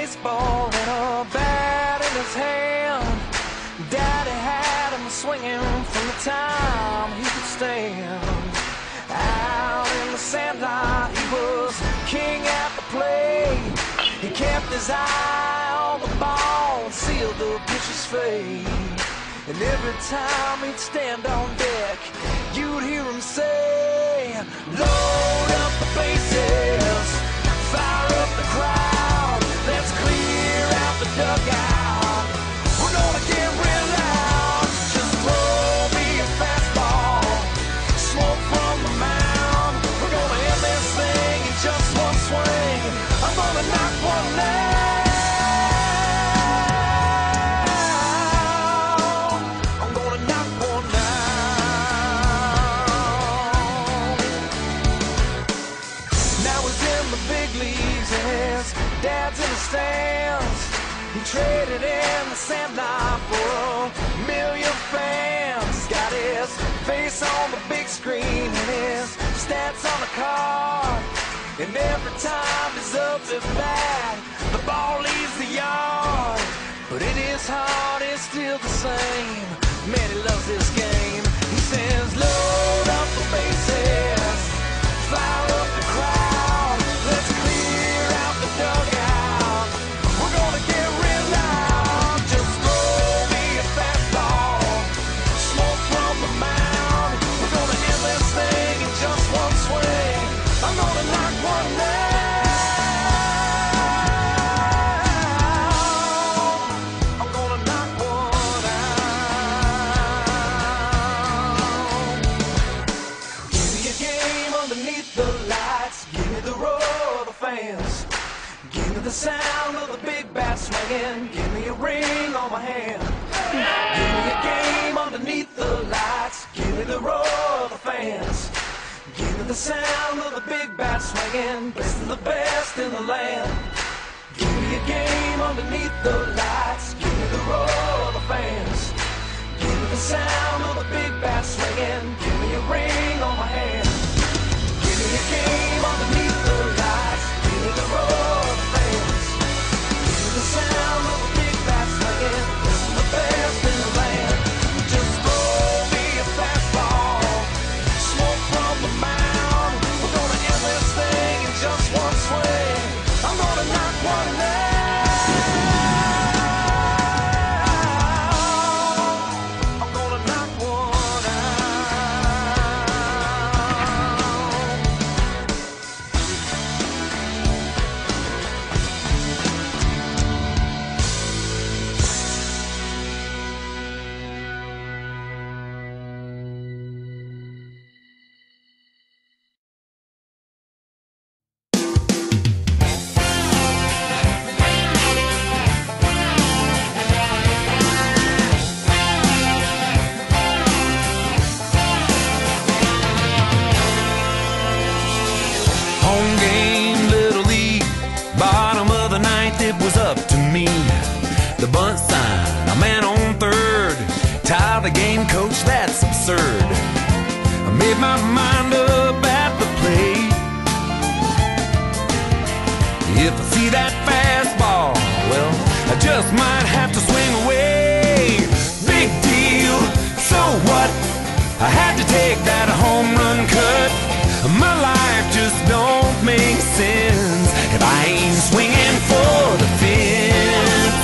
baseball and a bat in his hand. Daddy had him swinging from the time he could stand. Out in the sandlot, he was king at the plate. He kept his eye on the ball and sealed the pitcher's fate. And every time he'd stand on deck, you'd hear him say, load up the bases, fire up the crowd, let's clear out the dugout. We're gonna get real loud, just throw me a fastball, smoke from the mound. We're gonna end this thing in just one swing. I'm gonna knock one down. I'm gonna knock one down. Now he's in the big leagues and his dad's in the stands. He traded in the sandlot for a million fans. He's got his face on the big screen and his stats on the card. And every time he's up at bat, the ball leaves the yard. But in his heart, it's still the same. Man, he loves this game. He says, load up the bases, fire up the crowd, let's clear out the dugout. We're gonna get real loud, just throw me a fastball, smoke from the mound. We're gonna end this thing in just one swing. I'm gonna knock one down. I'm gonna knock one out. Give me a game underneath the lights. Give me the roar of the fans. Give me the sound of the big bat swinging. Give me a ring on my hand. Give me a game underneath the lights. Give me the roar of the fans. Give me the sound of the big bat swinging. Best of the best in the land. Give me a game underneath the lights. Give me the roar of the fans. Give me the sound of the big bat swinging. Give me a ring on my hand. Give me a game underneath the lights. Give me the roar of the fans. Give me the sound of the big bat swinging. Best of the best in the land. Just throw me a fastball, smoke from the mound. We're gonna end this thing in just one swing. I'm gonna knock one down. I'm gonna knock one Home game, Little League, bottom of the ninth, it was up to me. The bunt sign, a man on third, tie the game, coach, that's absurd. I made my mind up at the plate. If I see that fastball, well, I just might have to swing away. Big deal, so what? I had to take that home run cut. My life just don't make sense if I ain't swinging for the fence.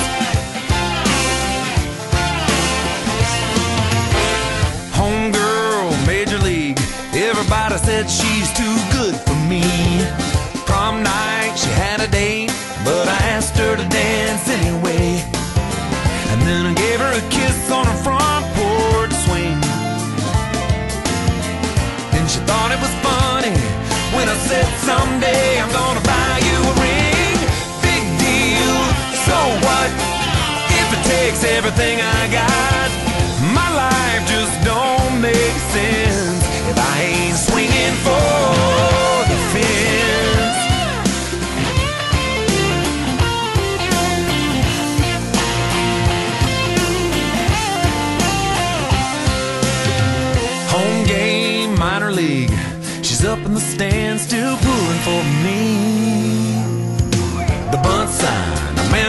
Homegirl, Major League, everybody said she's too good for me. Prom night, she had a date, but I asked her to dance anyway. And then I gave her a kiss on her front porch swing. And she thought it was funny when I said someday I'm gonna buy you a ring. Big deal, so what? If it takes everything I got, my life just don't make sense if I ain't swinging for the fence. Home game, minor league, she's up in the stands still pulling for me. The bunt sign, a man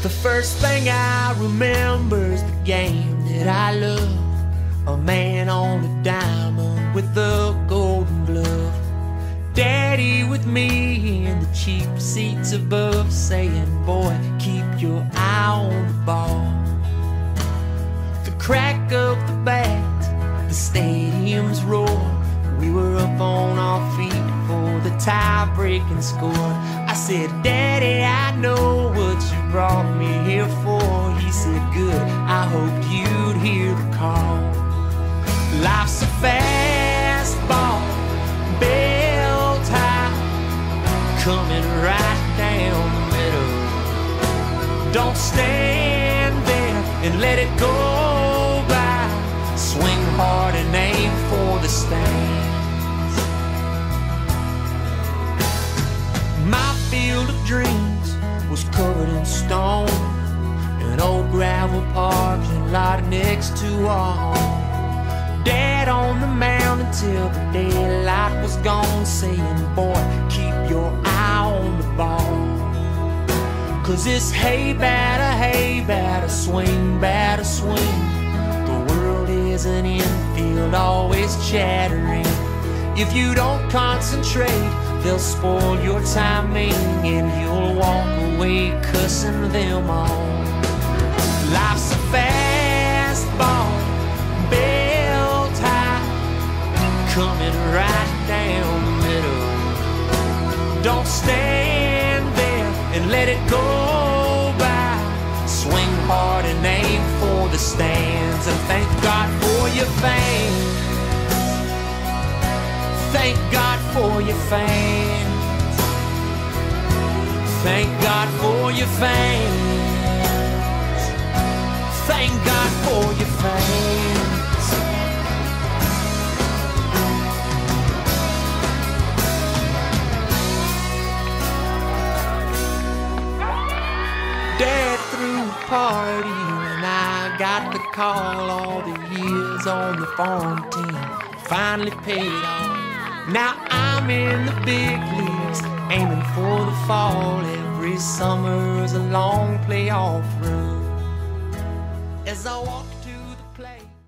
The first thing I remember is the game that I love. A man on a diamond with a golden glove. Daddy with me in the cheap seats above, saying, boy, keep your eye on the ball. The crack of the bat, the stadium's roar. We were up on our feet for the tie-breaking score. I said, Daddy, I know what you brought me here for. He said, good, I hoped you'd hear the call. Life's a fast ball, bell tie, coming right down the middle. Don't stand there and let it go by. Swing hard and aim for the stands. My field of dreams was covered in stone, an old gravel parking lot next to our home. Dad on the mound until the daylight was gone, saying, boy, keep your eye on the ball. 'Cause it's hey batter, swing batter, swing. The world is an infield, always chattering. If you don't concentrate, they'll spoil your timing, and you'll walk away cussing them all. Life's a fast ball, bell tie, coming right down the middle. Don't stand there and let it go by. Swing hard and aim for the stands, and thank God for your fans. Thank God for your fans. Thank God for your fans. Thank God for your fans. Dad threw a party and I got the call. All the years on the farm team finally paid off. Now I'm in the big leagues, aiming for the fall. Every summer's a long playoff run. As I walk to the plate